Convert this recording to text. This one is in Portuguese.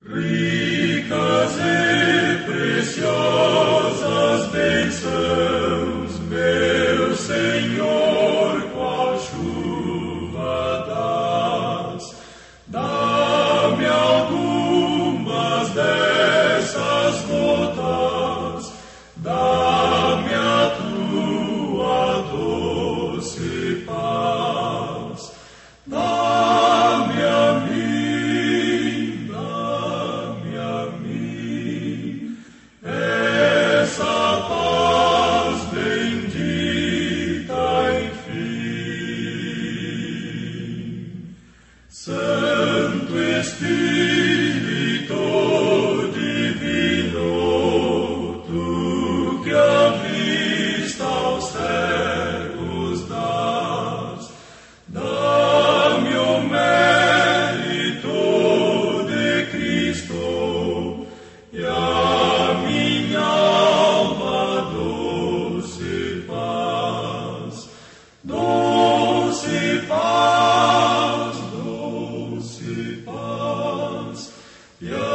Ricas e preciosas bênçãos, meu Senhor, qual chuva dás. Dá-me algumas dessas gotas, dá-me a tua doce paz. Dá-me a mim essa paz bendita, enfim. Santo Espírito divino, tu que a vista aos cegos dás, dá-me o mérito de Cristo e a minha alma doce paz, doce paz, doce paz.